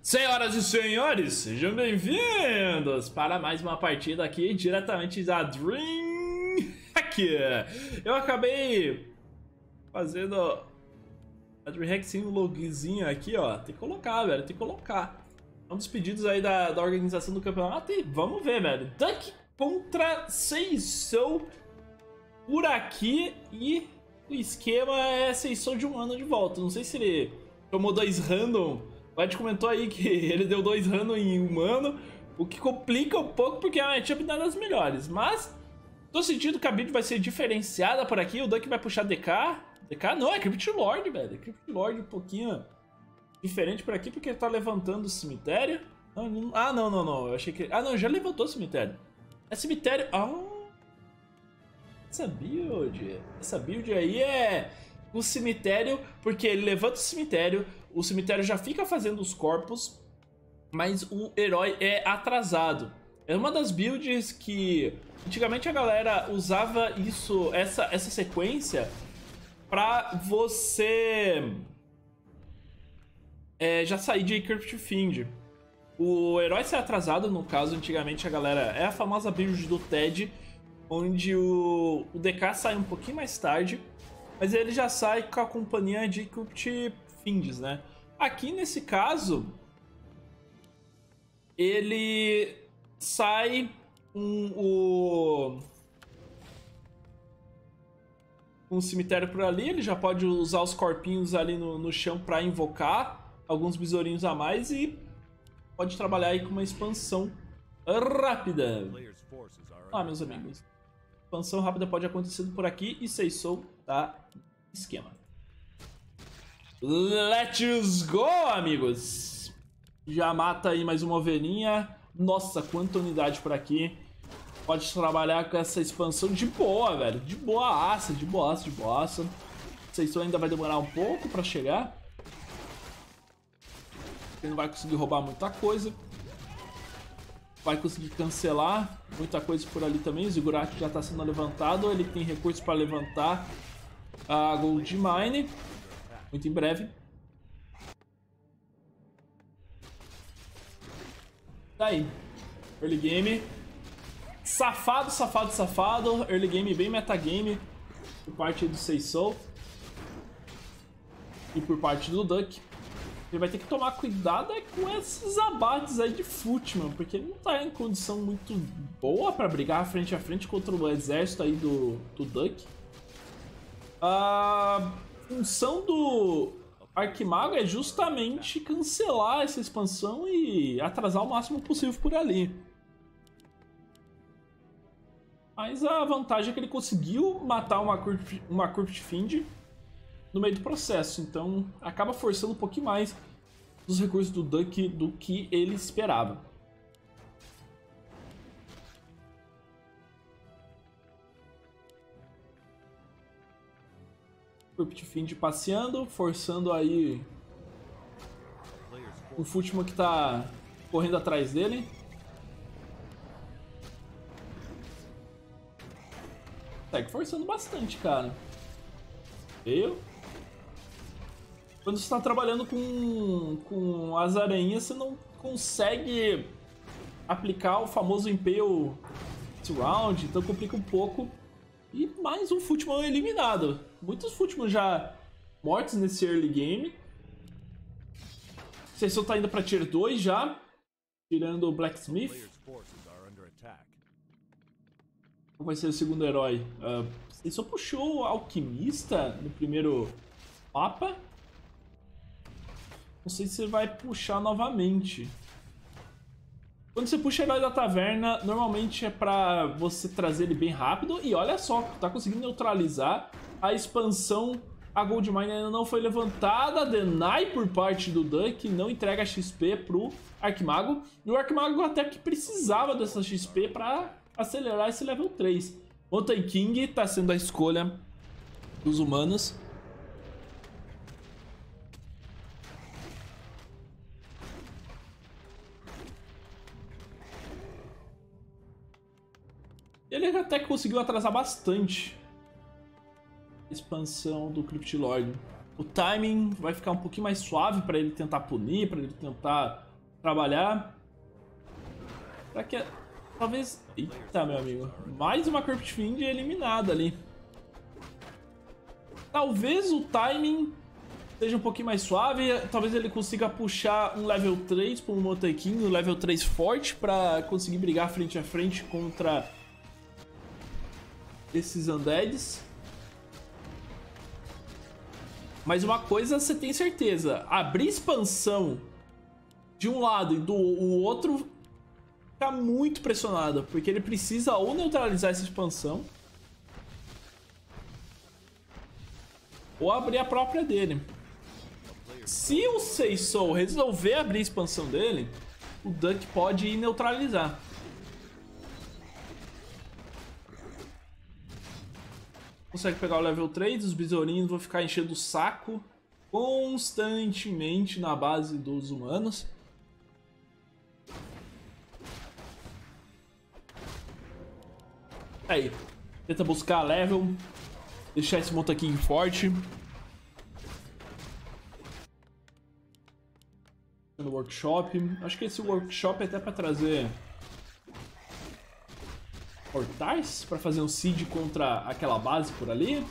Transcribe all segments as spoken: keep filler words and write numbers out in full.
Senhoras e senhores, sejam bem-vindos para mais uma partida aqui diretamente da DreamHack. Eu acabei fazendo a DreamHack sem um logzinho aqui, ó. Tem que colocar, velho, tem que colocar. É um dos pedidos aí da, da organização do campeonato e vamos ver, velho. Duck contra Seisou por aqui e o esquema é Seisou de um ano de volta. Não sei se ele tomou dois random. O Ed comentou aí que ele deu dois random em um ano, o que complica um pouco porque é uma matchup não é das melhores. Mas tô sentindo que a build vai ser diferenciada por aqui. O Duck vai puxar D K. D K não, é Crypt Lord, velho. É Crypt Lord um pouquinho diferente por aqui porque ele tá levantando o cemitério. Não, não, ah, não, não, não. Eu achei que... Ah, não, já levantou o cemitério. É cemitério... Ah... Essa build... Essa build aí é... o cemitério, porque ele levanta o cemitério, o cemitério já fica fazendo os corpos, mas o herói é atrasado. É uma das builds que antigamente a galera usava isso, essa, essa sequência pra você é, já sair de Crypt Fiend. O herói ser atrasado, no caso, antigamente a galera... É a famosa build do Ted, onde o, o D K sai um pouquinho mais tarde, mas ele já sai com a companhia de Crypt Fiends, né? Aqui nesse caso, ele sai com o um cemitério por ali, ele já pode usar os corpinhos ali no, no chão para invocar alguns besourinhos a mais e pode trabalhar aí com uma expansão rápida. Ah, meus amigos, expansão rápida pode acontecer por aqui e Seisou tá esquema. Let's go, amigos! Já mata aí mais uma ovelhinha. Nossa, quanta unidade por aqui. Pode trabalhar com essa expansão de boa, velho. De boaça, de boaça, de boaça. Seisou ainda vai demorar um pouco pra chegar. Ele não vai conseguir roubar muita coisa. Vai conseguir cancelar muita coisa por ali também. O Ziggurat já está sendo levantado. Ele tem recursos para levantar a Gold Mine muito em breve. Tá aí. Early game. Safado, safado, safado. Early game bem metagame por parte do Seisou e por parte do Duck. Ele vai ter que tomar cuidado é com esses abates aí de Footman, porque ele não tá em condição muito boa pra brigar frente a frente contra o exército aí do, do Duck. A função do Arquimago é justamente cancelar essa expansão e atrasar o máximo possível por ali. Mas a vantagem é que ele conseguiu matar uma Crypt, uma Crypt Fiend no meio do processo, então acaba forçando um pouquinho mais dos recursos do Duck do que ele esperava. Crypt Fiend passeando, forçando aí o Footman que tá correndo atrás dele. Segue forçando bastante, cara. Eu... Quando você está trabalhando com, com as aranhas, você não consegue aplicar o famoso Impale Surround, então complica um pouco. E mais um Footman eliminado. Muitos Footman já mortos nesse early game. Seisou tá indo para Tier dois já, tirando o Blacksmith. Qual vai ser o segundo herói? Uh, Seisou puxou o Alquimista no primeiro mapa. Não sei se você vai puxar novamente. Quando você puxa o herói da taverna, normalmente é pra você trazer ele bem rápido. E olha só, tá conseguindo neutralizar a expansão. A Gold Mine ainda não foi levantada. Deny por parte do Duck, não entrega X P pro Arquimago. E o Arquimago até que precisava dessa X P pra acelerar esse level três. Mountain King tá sendo a escolha dos humanos. Ele até que conseguiu atrasar bastante a expansão do Crypt Lord. O timing vai ficar um pouquinho mais suave para ele tentar punir, para ele tentar trabalhar. Será que é... Talvez... Eita, meu amigo. Mais uma Crypt Fiend eliminada ali. Talvez o timing seja um pouquinho mais suave. Talvez ele consiga puxar um level três para um Motequinho, um level três forte, para conseguir brigar frente a frente contra esses Undeads. Mas uma coisa você tem certeza: abrir expansão de um lado e do o outro fica muito pressionado, porque ele precisa ou neutralizar essa expansão ou abrir a própria dele. Se o Seisou resolver abrir a expansão dele, o Duck pode ir neutralizar. Consegue pegar o level três, os besourinhos vão ficar enchendo o saco constantemente na base dos humanos. Aí, tenta buscar level, deixar esse Motequinho forte. No workshop, acho que esse workshop é até para trazer portais para fazer um siege contra aquela base por ali.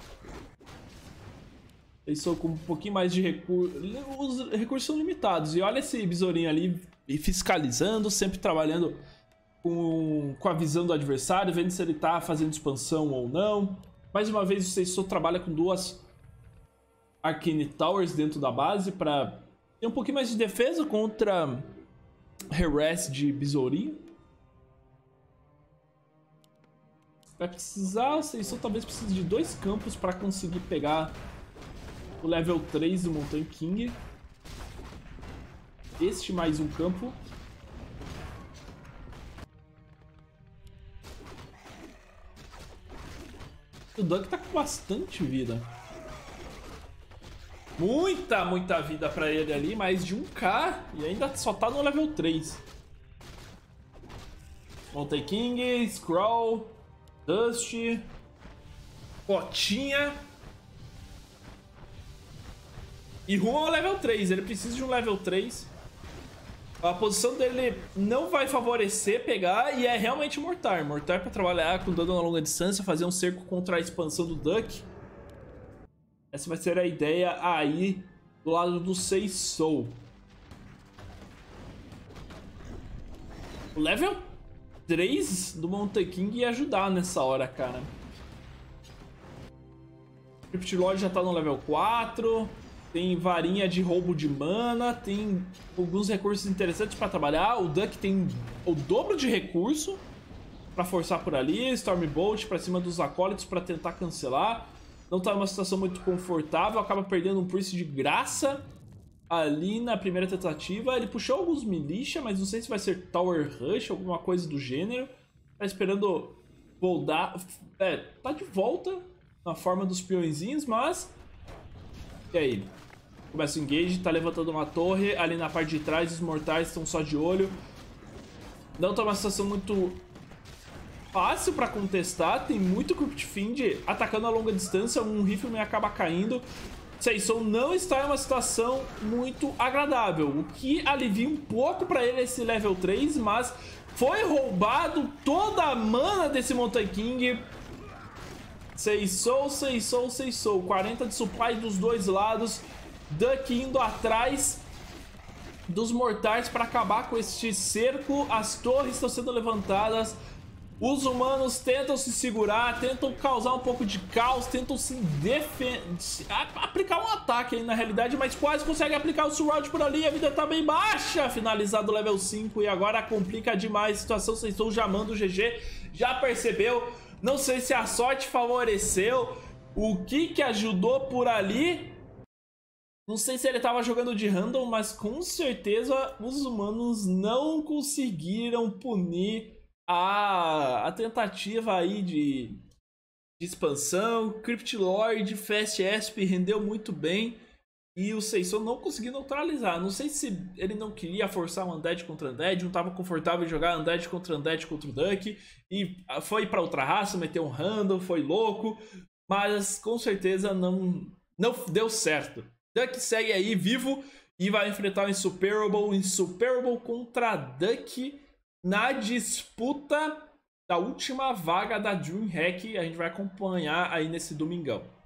Eles são com um pouquinho mais de recursos. Os recursos são limitados. E olha esse besourinho ali fiscalizando, sempre trabalhando com, com a visão do adversário, vendo se ele tá fazendo expansão ou não. Mais uma vez, o Seisou trabalha com duas Arcane Towers dentro da base para ter um pouquinho mais de defesa contra harass de besourinho. Vai precisar, o Seisou talvez precise de dois campos para conseguir pegar o level três do Mountain King. Este mais um campo. O Duck tá com bastante vida. Muita, muita vida pra ele ali, mais de um K. E ainda só tá no level três. Mountain King, Scroll, Dust, Potinha. E rumo ao level três. Ele precisa de um level três. A posição dele não vai favorecer pegar. E é realmente Mortar. Mortar pra trabalhar com dano a longa distância. Fazer um cerco contra a expansão do Duck. Essa vai ser a ideia aí do lado do Seisou. O level três do Mountain King ia ajudar nessa hora, cara. O Crypt Lord já tá no level quatro. Tem varinha de roubo de mana. Tem alguns recursos interessantes pra trabalhar. O Duck tem o dobro de recurso pra forçar por ali. Stormbolt pra cima dos acólitos pra tentar cancelar. Não tá numa situação muito confortável. Acaba perdendo um Priest de graça ali na primeira tentativa. Ele puxou alguns militia, mas não sei se vai ser Tower Rush, alguma coisa do gênero. Tá esperando voltar. É, tá de volta na forma dos peõezinhos, mas... E aí? Começa o engage, tá levantando uma torre. Ali na parte de trás, os mortais estão só de olho. Não tá uma situação muito fácil pra contestar. Tem muito Crypt Fiend atacando a longa distância. Um Rifleman acaba caindo. Seisou não está em uma situação muito agradável, o que alivia um pouco pra ele esse level três, mas foi roubado toda a mana desse Mountain King. Seisou, Seisou, Seisou. quarenta de supply dos dois lados. Duck indo atrás dos mortais para acabar com este cerco. As torres estão sendo levantadas. Os humanos tentam se segurar, tentam causar um pouco de caos, tentam se defender, aplicar um ataque aí na realidade, mas quase conseguem aplicar o Surround por ali. A vida tá bem baixa. Finalizado o level cinco e agora complica demais a situação. Vocês estão chamando o G G, já percebeu? Não sei se a sorte favoreceu, o que que ajudou por ali. Não sei se ele tava jogando de random, mas com certeza os humanos não conseguiram punir a, a tentativa aí de, de expansão. Crypt Lord, Fast Asp rendeu muito bem e o Seisou não conseguiu neutralizar. Não sei se ele não queria forçar um Undead contra Undead, não estava confortável em jogar Undead contra Undead contra o Duck e foi para outra raça, meteu um random, foi louco, mas com certeza não, não deu certo. Duck segue aí vivo e vai enfrentar o Insuperable, Insuperable contra Duck na disputa da última vaga da DreamHack. A gente vai acompanhar aí nesse domingão.